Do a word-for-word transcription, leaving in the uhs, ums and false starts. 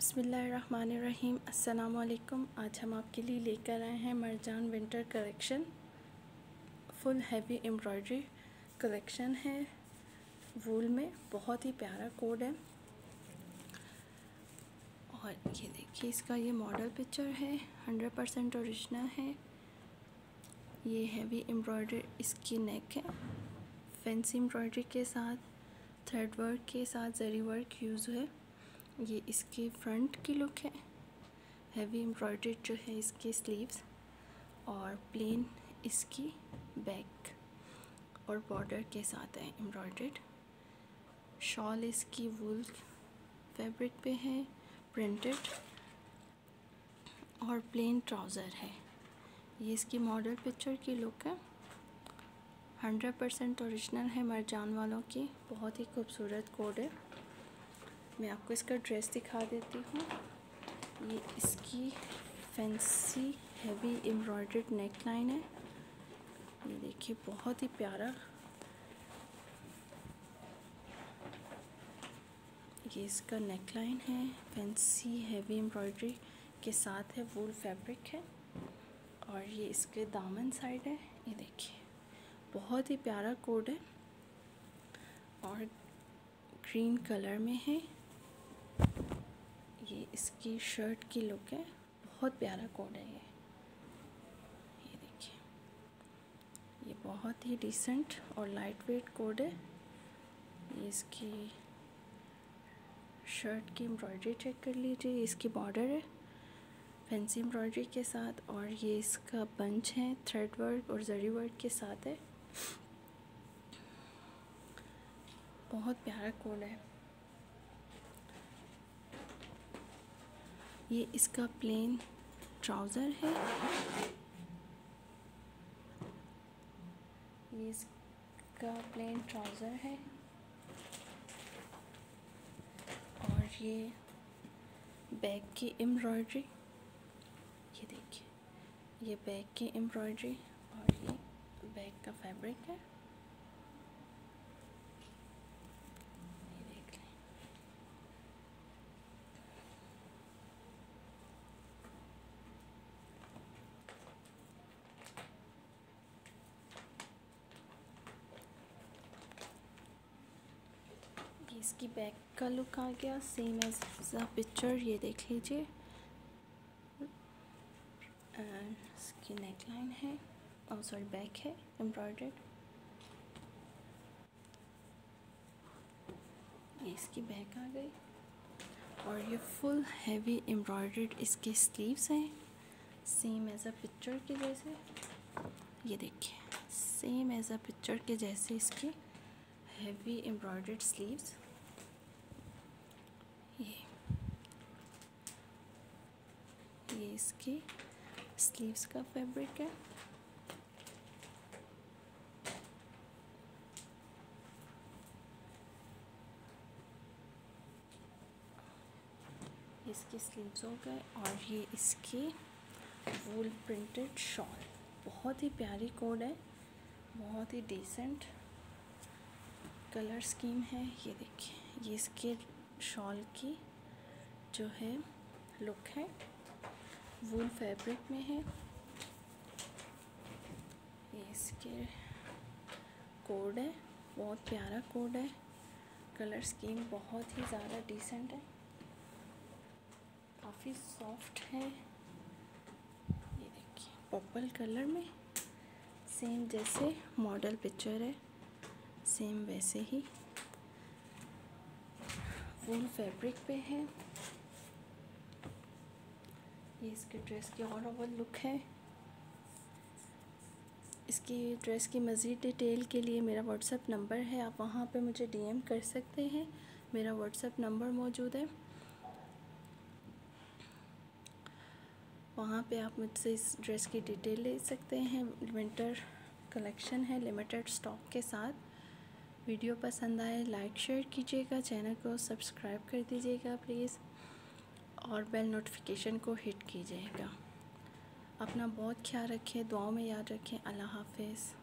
बिस्मिल्लाहिर्रहमानिर्रहीम। अस्सलाम वालेकुम। आज हम आपके लिए लेकर आए हैं Marjan winter collection. Full heavy embroidery collection है वूल में। बहुत ही प्यारा कोड है। और ये देखिए, इसका ये मॉडल पिक्चर है, हंड्रेड परसेंट ओरिजिनल है। ये हैवी एम्ब्रॉयडरी इसकी नेक है, फैंसी एम्ब्रॉयडरी के साथ थ्रेड वर्क के साथ जरी वर्क यूज़ है। ये इसकी फ्रंट की लुक है। हैवी एम्ब्रॉयडरी जो है इसके स्लीव्स और प्लेन इसकी बैक और बॉर्डर के साथ है एम्ब्रॉयडर्ड। शॉल इसकी वूल फैब्रिक पे है प्रिंटेड और प्लेन ट्राउज़र है। ये इसकी मॉडल पिक्चर की लुक है। हंड्रेड परसेंट ओरिजिनल है मरजान वालों की। बहुत ही खूबसूरत कोड है। मैं आपको इसका ड्रेस दिखा देती हूँ। ये इसकी fancy heavy embroidered neck line है। ये देखिए, बहुत ही प्यारा। ये इसका नेक लाइन है, फैंसी हैवी एम्ब्रॉयडरी के साथ है, वूल फैब्रिक है। और ये इसके दामन साइड है। ये देखिए, बहुत ही प्यारा कोड है और ग्रीन कलर में है। ये इसकी शर्ट की लुक है। बहुत प्यारा कोड है ये ये देखिए, ये बहुत ही डिसेंट और लाइट वेट कोड है। ये इसकी शर्ट की एम्ब्रॉयडरी चेक कर लीजिए। इसकी बॉर्डर है फैंसी एम्ब्रॉयडरी के साथ और ये इसका बंच है थ्रेड वर्क और जरी वर्क के साथ है। बहुत प्यारा कोड है। ये इसका प्लेन ट्राउज़र है। ये इसका प्लेन ट्राउज़र है और ये बैक की एम्ब्रॉयडरी। ये देखिए, ये बैक की एम्ब्रॉयडरी और ये बैक का फैब्रिक है। इसकी बैक का लुक आ गया सेम एज द पिक्चर। ये देख लीजिए। एंड इसकी नेक लाइन है और सॉरी बैक है एम्ब्रॉयडर्ड। ये इसकी बैक आ गई और ये फुल हैवी एम्ब्रॉयडर्ड इसके स्लीव्स हैं, सेम एज अ पिक्चर के जैसे। ये देखिए, सेम एज अ पिक्चर के जैसे इसकी हैवी एम्ब्रॉयडर्ड स्लीव्स। ये ये इसकी स्लीव्स का फैब्रिक है। इसकी स्लीव्स हो गए और ये इसकी वूल प्रिंटेड शॉल। बहुत ही प्यारी कोड है, बहुत ही डिसेंट कलर स्कीम है। ये देखिए, ये इसके शॉल की जो है लुक है, वूल फैब्रिक में है। ये इसके कोड है, बहुत प्यारा कोड है। कलर स्कीम बहुत ही ज़्यादा डिसेंट है, काफ़ी सॉफ्ट है। ये देखिए, पर्पल कलर में, सेम जैसे मॉडल पिक्चर है सेम वैसे ही वूल फैब्रिक पे है। ये इसके ड्रेस की ओवरऑल लुक है। इसकी ड्रेस की मज़ीद डिटेल के लिए मेरा व्हाट्सएप नंबर है, आप वहाँ पे मुझे डीएम कर सकते हैं। मेरा व्हाट्सएप नंबर मौजूद है, वहाँ पे आप मुझसे इस ड्रेस की डिटेल ले सकते हैं। विंटर कलेक्शन है लिमिटेड स्टॉक के साथ। वीडियो पसंद आए लाइक शेयर कीजिएगा, चैनल को सब्सक्राइब कर दीजिएगा प्लीज़ और बेल नोटिफिकेशन को हिट कीजिएगा। अपना बहुत ख्याल रखें, दुआओं में याद रखें। अल्लाह हाफ़िज़।